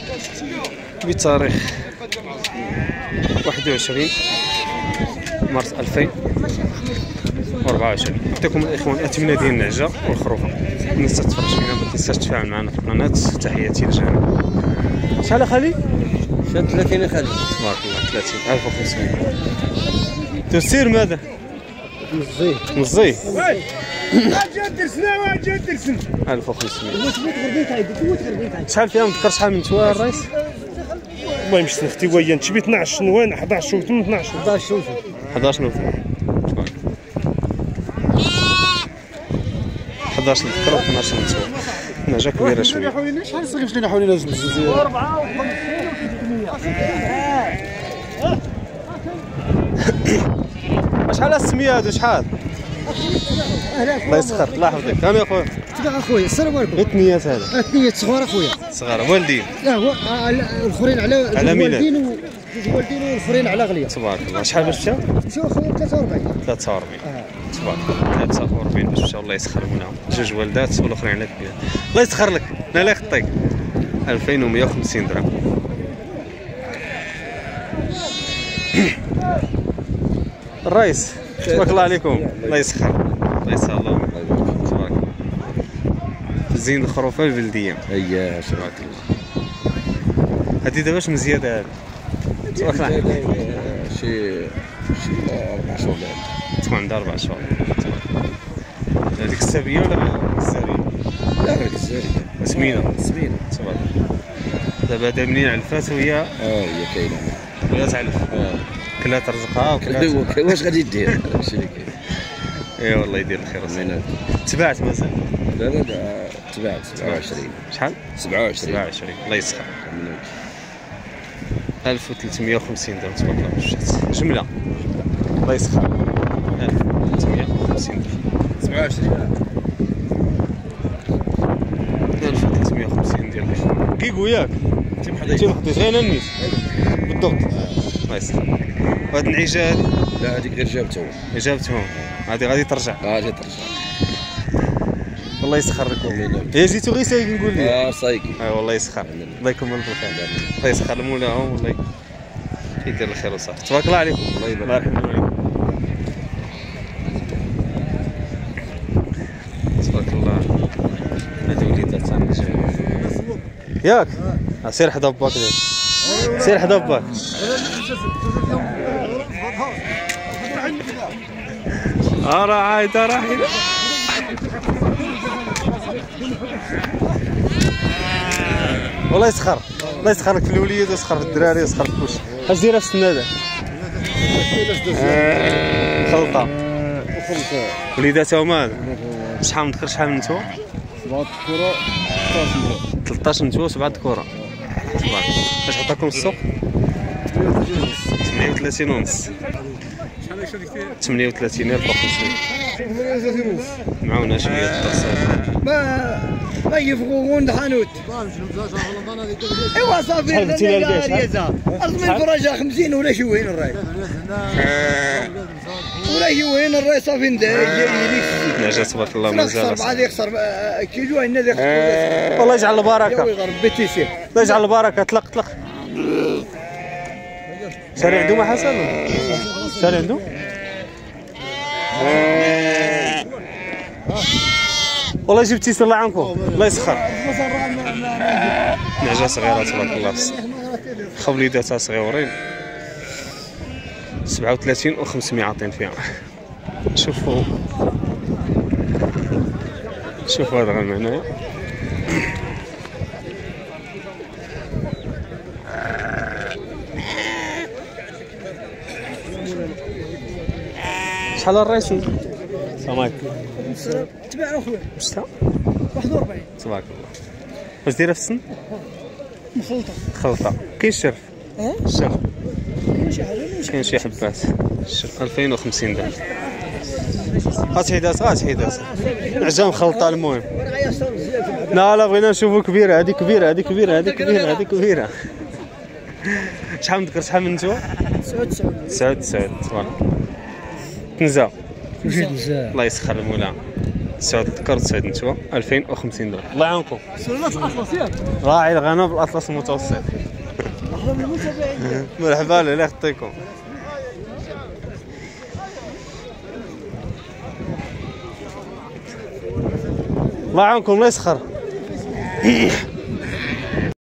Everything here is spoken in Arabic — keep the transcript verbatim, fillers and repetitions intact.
بتاريخ واحد وعشرين مارس ألفين وأربعة وعشرين. نعطيكم الاخوان الاثمنه ديال النعجه والخروفه. الناس تتفرج فينا ما تنساش تفاعل معنا في القناه. تحياتي للجميع. شحال خالي؟ شحال ثلاثين خالي. تبارك الله ثلاثين ألف وخمسمية. تسير ماذا؟ مزي مزي جا درسنا واجا درسنا ألف وخمسمية. شحال فيها؟ ما تذكر شحال من توا الرئيس؟ المهم شتي اختي ويا نتشبي اثناش نوان أحد عشر شوف اثناش حداش شوف حداش نوفل حداش نذكر اثناش نتوا. نعجه كبيره شويه. شحال صغير لينا حوالينا زوج زوج أربعة وخمسين شحال السميه هادو شحال؟ الله يسخر الله يحفظك. كم يا خويا؟ تبع اخويا السلام عليكم. غير ثنيات هذا. ثنيات صغار اخويا. صغار والدين. لا هو الاخرين على على ميلاد. والدين والدين والاخرين على غليه. تبارك الله. شحال باش مشى؟ مشاو اخويا ثلاثة وأربعين. ثلاثة وأربعين. تبارك الله. ثلاثة وأربعين باش مشاو. الله يسخر منهم. جوج والدات والاخرين على كبير. الله يسخر لك. انا لا يخطيك. ألفين ومية وخمسين درهم. الرئيس تبارك الله عليكم. الله يسخر. الله يسهل الله. تبارك الله. زين الخروفه البلديه. اييه تبارك الله. هذه دابا شنو زياده هذه؟ تبارك الله عليكم. شي شي أربع شهور. تكون عندها أربع شهور. هذيك السابيه ولا الكزاريه؟ لا غير الجزائريه. سمينه. سمينه. تبارك الله. دابا هذا منين علفات وهي اه هي كاينه. وهي تعلف. اه كلها ترزقها وكلها. واش غادي دير؟ هادشي اللي كاين. اي والله يدير الخير. من تبعت مازال؟ لا لا لا تبعت سبعة وعشرين. شحال؟ سبعة وعشرين. سبعة وعشرين. الله يسخر. ألف وثلاثمية وخمسين درهم تبارك الله. مشات جمله. الله يسخر. ألف وثلاثمية وخمسين درهم. سبعة وعشرين. ألف وثلاثمية وخمسين ديال الاخوان. كيكو ياك؟ تيم حديث. تيم حديث غير النيت. بالضبط. الله يسخر. وهاد النعيجه هادي؟ لا هذيك غير جابتهم. جابتهم. هادي غادي ترجع. اه غادي ترجع. الله يسخر لكم. هي جيتو غير سايق نقول لك. اه صايقي. اه والله يسخر. الله يكمل بالخير. الله يسخر مولاهم والله يدير الخير وصافي. تبارك الله عليكم. الله يبارك فيكم. تبارك الله. هادو وليدات ياك؟ سير حدا باك سير حدا باك. اه راه عايد راه عايد. والله يسخر. الله يسخر لك في الوليد ويسخر في الدراري ويسخر في كلشي. اش دايره في السن هذا؟ خلطه. وليداتهم هذا شحال من ذكر شحال من نتوى؟ سبعة كرة ثلاثطاش نتوى وسبعة كرة. تبارك الله. اش عطاكم السوق؟ ثمانية وثلاثين ونص. ثمانية وثلاثين ألف وخمسمية. معاونا شوية التصرف. ما ما يفقون الحانوت. ايوا صافي. شحال قلتي لها الريزه؟ أرض من الفراجه خمسين ولا شي وين الراي؟ ولا شي وين الراي صافي جاي ليك. نعجة تبارك الله مازال. أربعة يخسر كيلو هنا يخسر. والله يجعل البركة. ربي تيسير. الله يجعل البركة. طلق طلق. شاري عندهم حسن؟ شاري عندهم؟ والله جبتي سر الله عنكم. الله يسخر. نعجة صغيرة تبارك الله. خوليداتها صغيورين. سبعة وثلاثين وخمسمية عاطين فيها. شوفوا شوفوا هذا غير هنايا. شحال الرئيس؟ السلام عليكم. تبع اخويا. شتا؟ واحد وأربعين. تبارك الله. واش دايره في السن؟ مخلطة. خلطة. كاين الشرف؟ اه؟ الشرف. كاين شي حاجة. كاين شي حبات. الشرف ألفين وخمسين درهم. هات حيدات هات حيدات. نعجة مخلطة المهم. لا لا بغينا نشوفو كبيرة. هذه كبيرة هذه كبيرة هذه كبيرة هذه كبيرة. شحال من ذكر شحال من نتوى؟ تسعة وتسعين. تسعة وتسعين تبارك الله. كنزة. جوج نزاع. الله يسخر المولى. سعود الذكر سعود النتوى ألفين وخمسين دولار. الله يعاونكم. سلالات الاطلس ياك راعي الغنم بالاطلس المتوسط. احنا من المتابعين. مرحبا الله يخطيكم. الله يعاونكم الله يسخر.